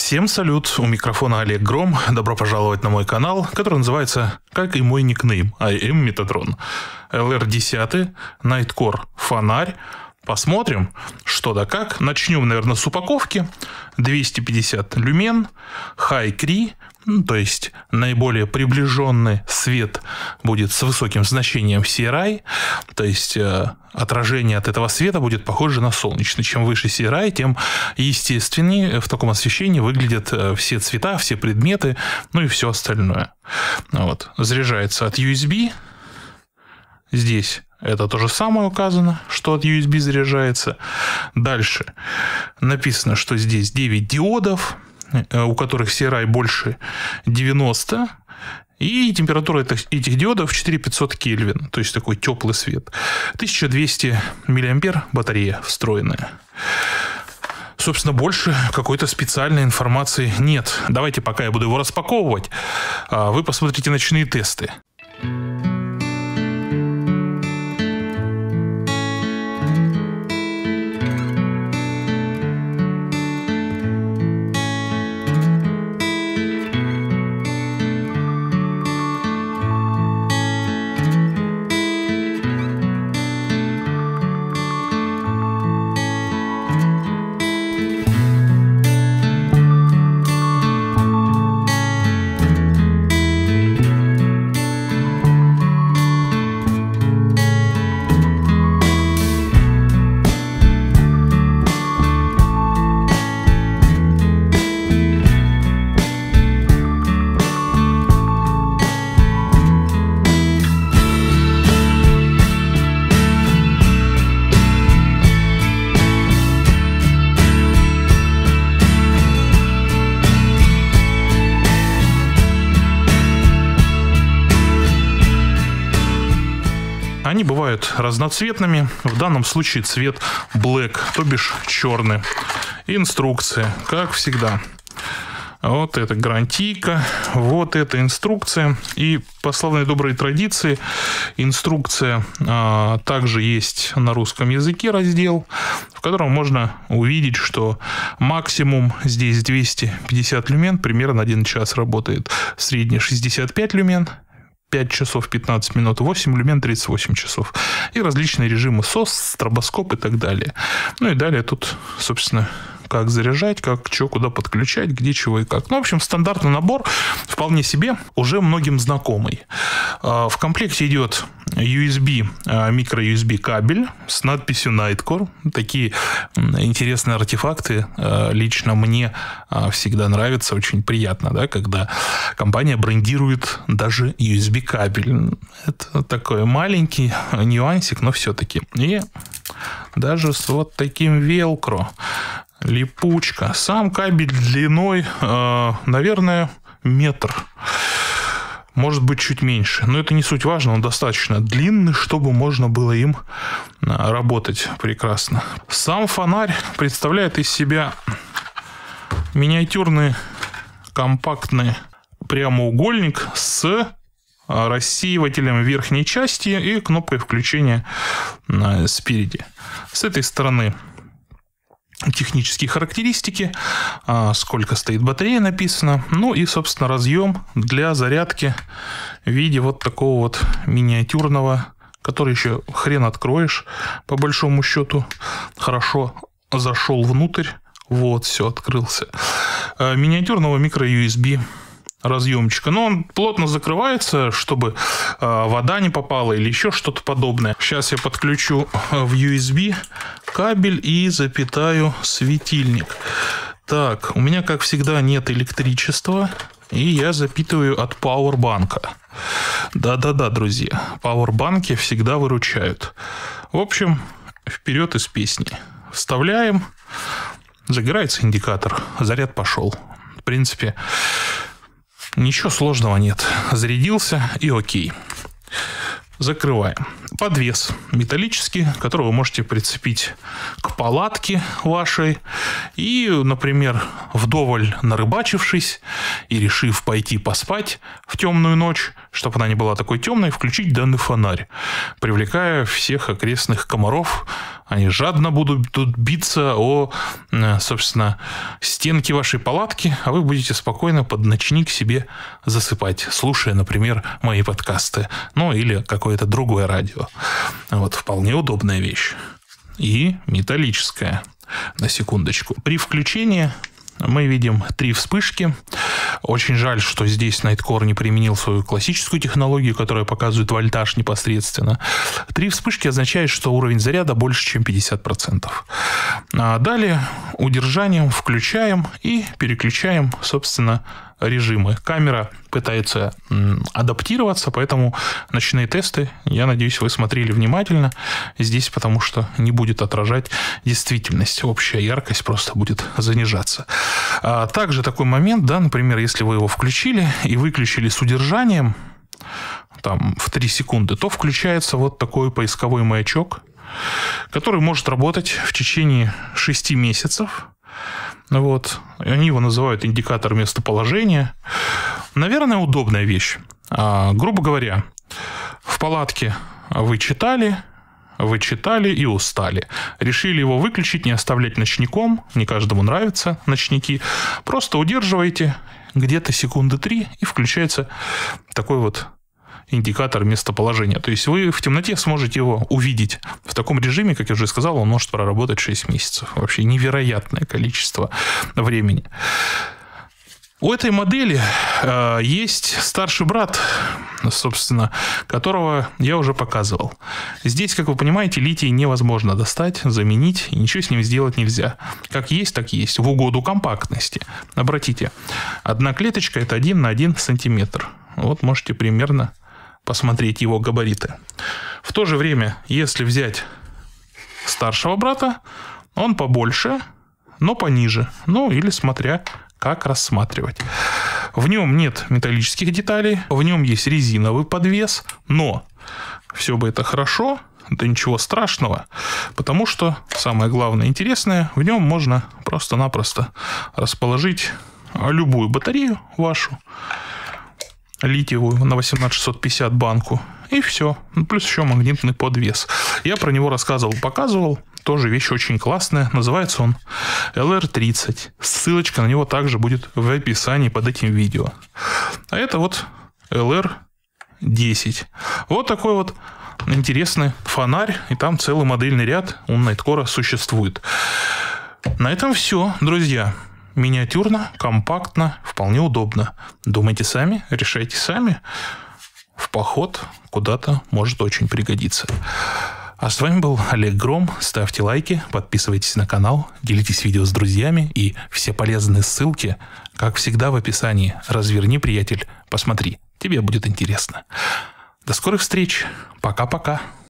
Всем салют, у микрофона Олег Гром. Добро пожаловать на мой канал, который называется, как и мой никнейм, IM Metatron. LR10, Nightcore фонарь. Посмотрим, что да как. Начнем, наверное, с упаковки. 250 люмен, High Cree, то есть наиболее приближенный свет будет с высоким значением CRI, то есть отражение от этого света будет похоже на солнечный. Чем выше CRI, тем естественнее в таком освещении выглядят все цвета, все предметы, ну и все остальное. Вот. Заряжается от USB. Здесь это то же самое указано, что от USB заряжается. Дальше написано, что здесь 9 диодов, у которых CRI больше 90, и температура этих диодов 4500 Кельвин, то есть такой теплый свет. 1200 мА батарея встроенная. Собственно, больше какой-то специальной информации нет. Давайте, пока я буду его распаковывать, вы посмотрите ночные тесты. Они бывают разноцветными. В данном случае цвет black, то бишь черный. Инструкция, как всегда. Вот это гарантийка, вот эта инструкция. И по славной доброй традиции инструкция также есть на русском языке раздел, в котором можно увидеть, что максимум здесь 250 люмен, примерно 1 час работает. Средний 65 люмен. 5 часов 15 минут, 8 люмен 38 часов. И различные режимы SOS, стробоскоп и так далее. Ну и далее тут, собственно, как заряжать, как что, куда подключать, где, чего и как. Ну, в общем, стандартный набор, вполне себе, уже многим знакомый. В комплекте идет USB, микро-USB кабель с надписью Nightcore. Такие интересные артефакты лично мне всегда нравятся, очень приятно, да, когда компания брендирует даже USB кабель. Это такой маленький нюансик, но все-таки. И даже с вот таким велкро. Липучка. Сам кабель длиной, наверное, метр. Может быть, чуть меньше. Но это не суть важно. Он достаточно длинный, чтобы можно было им работать прекрасно. Сам фонарь представляет из себя миниатюрный компактный прямоугольник с рассеивателем в верхней части и кнопкой включения спереди. С этой стороны технические характеристики, сколько стоит батарея написано, ну и, собственно, разъем для зарядки в виде вот такого вот миниатюрного, который еще хрен откроешь, по большому счету. Хорошо зашел внутрь, вот, все, открылся. Миниатюрного микро-USB разъемчика. Но он плотно закрывается, чтобы вода не попала или еще что-то подобное. Сейчас я подключу в USB кабель и запитаю светильник. Так, у меня, как всегда, нет электричества, и я запитываю от пауэрбанка. Да-да-да, друзья, пауэрбанки всегда выручают. В общем, вперед из песни. Вставляем, загорается индикатор, заряд пошел. В принципе, ничего сложного нет. Зарядился и окей. Закрываем. Подвес металлический, который вы можете прицепить к палатке вашей. И, например, вдоволь нарыбачившись и решив пойти поспать в темную ночь, чтобы она не была такой темной, включить данный фонарь, привлекая всех окрестных комаров. Они жадно будут тут биться о, собственно, стенки вашей палатки, а вы будете спокойно под ночник себе засыпать, слушая, например, мои подкасты, ну или какое-то другое радио. Вот, вполне удобная вещь. И металлическая, на секундочку. При включении мы видим 3 вспышки. Очень жаль, что здесь Nitecore не применил свою классическую технологию, которая показывает вольтаж непосредственно. 3 вспышки означает, что уровень заряда больше, чем 50%. А далее удержанием включаем и переключаем, собственно, режимы. Камера пытается адаптироваться, поэтому ночные тесты, я надеюсь, вы смотрели внимательно здесь, потому что не будет отражать действительность. Общая яркость просто будет занижаться. А также такой момент, да, например, если вы его включили и выключили с удержанием там, в 3 секунды, то включается вот такой поисковой маячок, который может работать в течение 6 месяцев. Вот. Они его называют индикатор местоположения. Наверное, удобная вещь. Грубо говоря, в палатке вы читали и устали. Решили его выключить, не оставлять ночником. Не каждому нравятся ночники. Просто удерживаете где-то секунды 3, и включается такой вот индикатор местоположения. То есть вы в темноте сможете его увидеть. В таком режиме, как я уже сказал, он может проработать 6 месяцев. Вообще невероятное количество времени. У этой модели есть старший брат, собственно, которого я уже показывал. Здесь, как вы понимаете, литий невозможно достать, заменить, и ничего с ним сделать нельзя. Как есть, так есть, в угоду компактности. Обратите, одна клеточка – это 1 на 1 сантиметр. Вот можете примерно посмотреть его габариты. В то же время, если взять старшего брата, он побольше, но пониже. Ну, или смотря как рассматривать. В нем нет металлических деталей, в нем есть резиновый подвес, но все бы это хорошо, да ничего страшного, потому что самое главное интересное, в нем можно просто-напросто расположить любую батарею вашу, литиевую на 18650 банку, и все. Плюс еще магнитный подвес. Я про него рассказывал, показывал. Тоже вещь очень классная. Называется он LR30. Ссылочка на него также будет в описании под этим видео. А это вот LR10. Вот такой вот интересный фонарь. И там целый модельный ряд у Nitecore существует. На этом все, друзья. Миниатюрно, компактно, вполне удобно. Думайте сами, решайте сами. В поход куда-то может очень пригодиться. А с вами был Олег Гром. Ставьте лайки, подписывайтесь на канал, делитесь видео с друзьями. И все полезные ссылки, как всегда, в описании. Разверни, приятель, посмотри. Тебе будет интересно. До скорых встреч. Пока-пока.